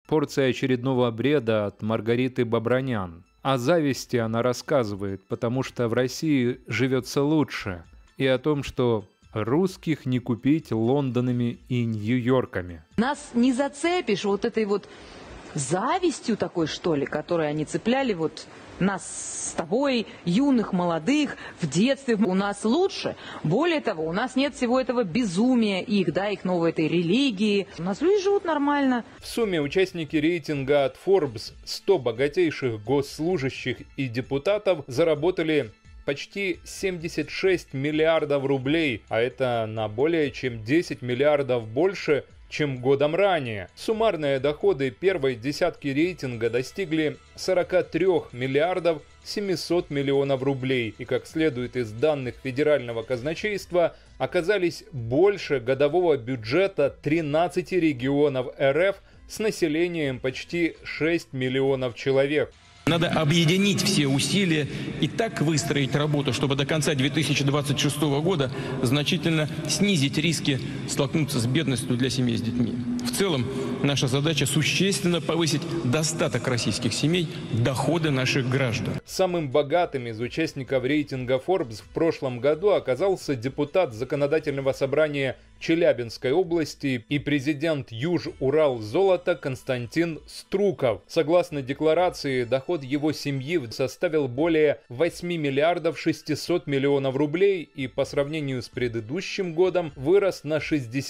Порция очередного бреда от Маргариты Бабранян. О зависти она рассказывает, потому что в России живется лучше, и о том, что русских не купить Лондонами и Нью-Йорками. Нас не зацепишь вот этой вот завистью такой, что ли, которой они цепляли вот нас с тобой, юных, молодых, в детстве. У нас лучше. Более того, у нас нет всего этого безумия их, да, их новой этой религии. У нас люди живут нормально. В сумме участники рейтинга от Forbes 100 богатейших госслужащих и депутатов заработали почти 76 миллиардов рублей, а это на более чем 10 миллиардов больше, чем годом ранее. Суммарные доходы первой десятки рейтинга достигли 43 миллиардов 700 миллионов рублей и, как следует из данных федерального казначейства, оказались больше годового бюджета 13 регионов РФ с населением почти 6 миллионов человек. Надо объединить все усилия и так выстроить работу, чтобы до конца 2026 года значительно снизить риски столкнуться с бедностью для семей с детьми. В целом, наша задача существенно повысить достаток российских семей, доходы наших граждан. Самым богатым из участников рейтинга Forbes в прошлом году оказался депутат Законодательного собрания Челябинской области и президент Юж-Урал-Золота Константин Струков. Согласно декларации, доход его семьи составил более 8 миллиардов 600 миллионов рублей и по сравнению с предыдущим годом вырос на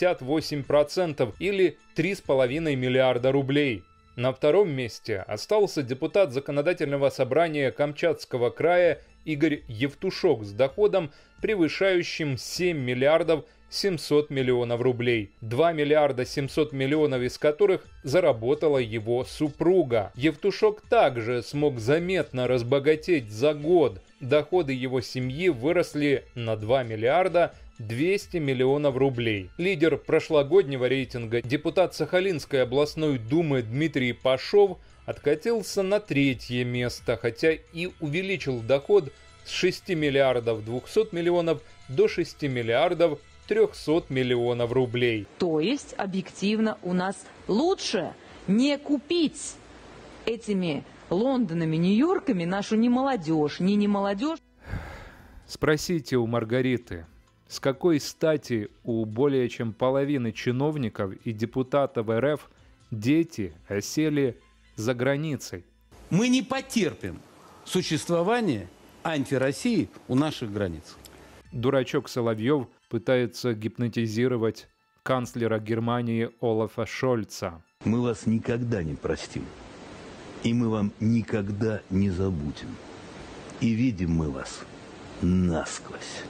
68% или 3,5 миллиарда рублей. На втором месте остался депутат Законодательного собрания Камчатского края Игорь Евтушок с доходом, превышающим 7 миллиардов 700 миллионов рублей, 2 миллиарда 700 миллионов из которых заработала его супруга. Евтушок также смог заметно разбогатеть за год. Доходы его семьи выросли на 2 миллиарда 200 миллионов рублей. Лидер прошлогоднего рейтинга, депутат Сахалинской областной думы Дмитрий Пашов, откатился на третье место, хотя и увеличил доход с 6 миллиардов 200 миллионов до 6 миллиардов 300 миллионов рублей. То есть, объективно, у нас лучше не купить этими Лондонами, Нью-Йорками нашу не молодежь, не молодежь. Спросите у Маргариты, с какой стати у более чем половины чиновников и депутатов РФ дети осели за границей? Мы не потерпим существование антироссии у наших границ. Дурачок Соловьев пытается гипнотизировать канцлера Германии Олафа Шольца. Мы вас никогда не простим. И мы вам никогда не забудем. И видим мы вас насквозь.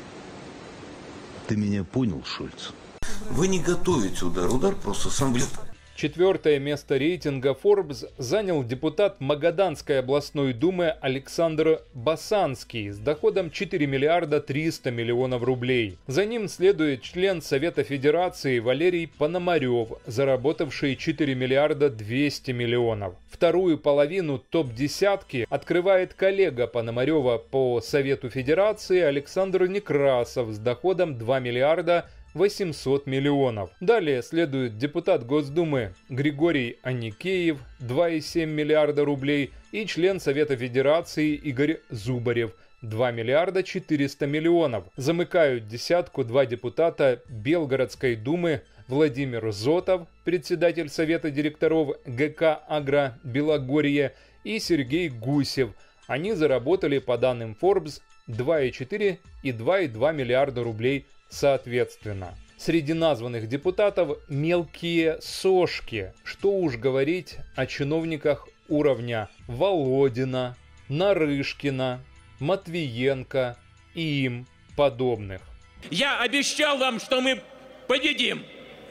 Ты меня понял, Шольц? Вы не готовите удар. Удар просто сам влетает. Четвертое место рейтинга Forbes занял депутат Магаданской областной думы Александр Басанский с доходом 4 миллиарда 300 миллионов рублей. За ним следует член Совета Федерации Валерий Пономарев, заработавший 4 миллиарда 200 миллионов. Вторую половину топ-десятки открывает коллега Пономарева по Совету Федерации Александр Некрасов с доходом 2 миллиарда 800 миллионов. Далее следует депутат Госдумы Григорий Аникеев, 2,7 миллиарда рублей, и член Совета Федерации Игорь Зубарев, 2 миллиарда 400 миллионов. Замыкают десятку два депутата Белгородской думы Владимир Зотов, председатель Совета директоров ГК «Агро Белогорье», и Сергей Гусев. Они заработали, по данным Forbes, 2,4 и 2,2 миллиарда рублей соответственно. Среди названных депутатов мелкие сошки. Что уж говорить о чиновниках уровня Володина, Нарышкина, Матвиенко и им подобных. Я обещал вам, что мы победим.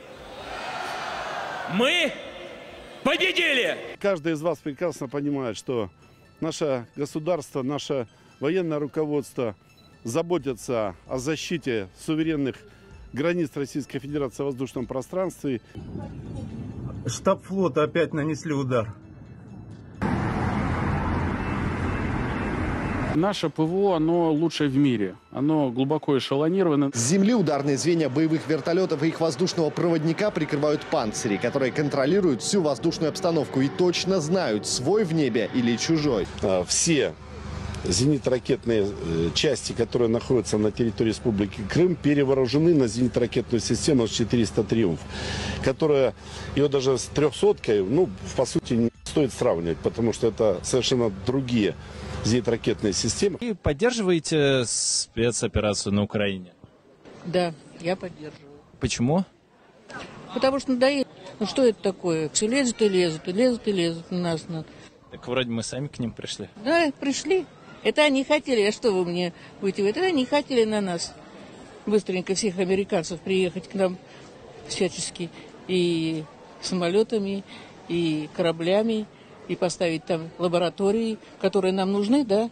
Мы победили! Каждый из вас прекрасно понимает, что наше государство, наше военное руководство заботятся о защите суверенных границ Российской Федерации в воздушном пространстве. Штаб флота опять нанесли удар. Наше ПВО, оно лучшее в мире. Оно глубоко эшелонировано. С земли ударные звенья боевых вертолетов и их воздушного проводника прикрывают панцири, которые контролируют всю воздушную обстановку и точно знают, свой в небе или чужой. Все зенитно-ракетные части, которые находятся на территории Республики Крым, перевооружены на зенитно-ракетную систему С-400 «Триумф», которая, ее даже с 300-кой, ну, по сути, не стоит сравнивать, потому что это совершенно другие зенитно-ракетные системы. И поддерживаете спецоперацию на Украине? Да, я поддерживаю. Почему? Потому что надоело. Ну что это такое? Все лезут и лезут, и лезут и лезут на нас. Так вроде мы сами к ним пришли. Да, пришли. Это они хотели, а что вы мне будете? Это они хотели на нас быстренько всех американцев приехать к нам всячески и самолетами, и кораблями, и поставить там лаборатории, которые нам нужны, да,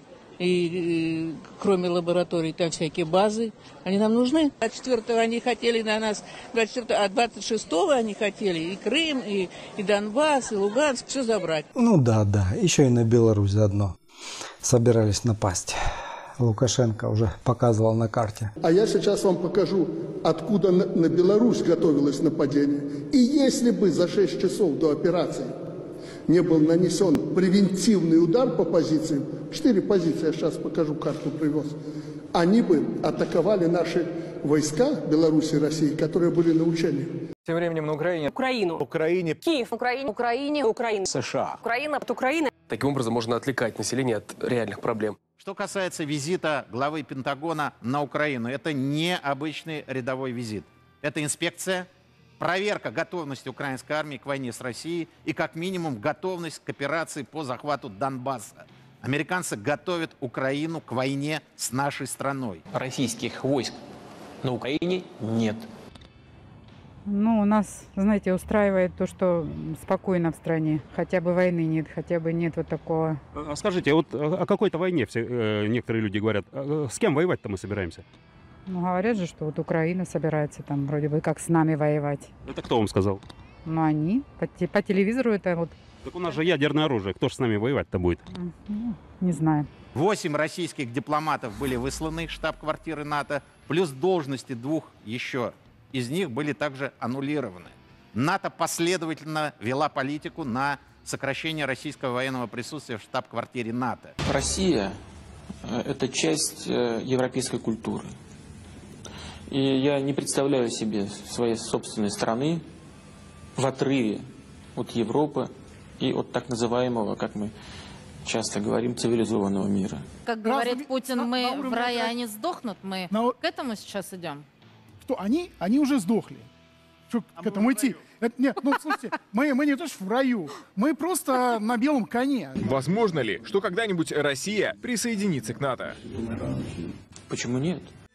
и кроме лабораторий там всякие базы, они нам нужны. 24-го они хотели на нас, 24-го, а 26-го они хотели и Крым, и Донбасс, и Луганск, все забрать. Ну да, еще и на Беларусь заодно собирались напасть. Лукашенко уже показывал на карте. А я сейчас вам покажу, откуда на Беларусь готовилось нападение. И если бы за 6 часов до операции не был нанесен превентивный удар по позициям, 4 позиции, я сейчас покажу, карту привез, они бы атаковали наши войска Беларуси и России, которые были на учениях. Тем временем на Украине. Украине. Киев. Украине. США. Украина от Украины. Таким образом можно отвлекать население от реальных проблем. Что касается визита главы Пентагона на Украину, это не обычный рядовой визит. Это инспекция, проверка готовности украинской армии к войне с Россией и, как минимум, готовность к операции по захвату Донбасса. Американцы готовят Украину к войне с нашей страной. Российских войск на Украине нет. Ну, нас, знаете, устраивает то, что спокойно в стране. Хотя бы войны нет, хотя бы нет вот такого. Скажите, вот о какой-то войне некоторые люди говорят. С кем воевать-то мы собираемся? Ну, говорят же, что вот Украина собирается там вроде бы как с нами воевать. Это кто вам сказал? Ну, они. По телевизору это вот. Так у нас же ядерное оружие. Кто же с нами воевать-то будет? Ну, не знаю. 8 российских дипломатов были высланы в штаб-квартиры НАТО, плюс должности 2 еще. Из них были также аннулированы. НАТО последовательно вела политику на сокращение российского военного присутствия в штаб-квартире НАТО. Россия – это часть европейской культуры. И я не представляю себе своей собственной страны в отрыве от Европы и от так называемого, как мы часто говорим, цивилизованного мира. Как говорит Путин, мы в рае, они сдохнут. Мы к этому сейчас идем. Что они уже сдохли. Что к этому идти? Нет, ну слушайте, мы не то что в раю, мы просто на белом коне. Возможно ли, что когда-нибудь Россия присоединится к НАТО? Почему нет?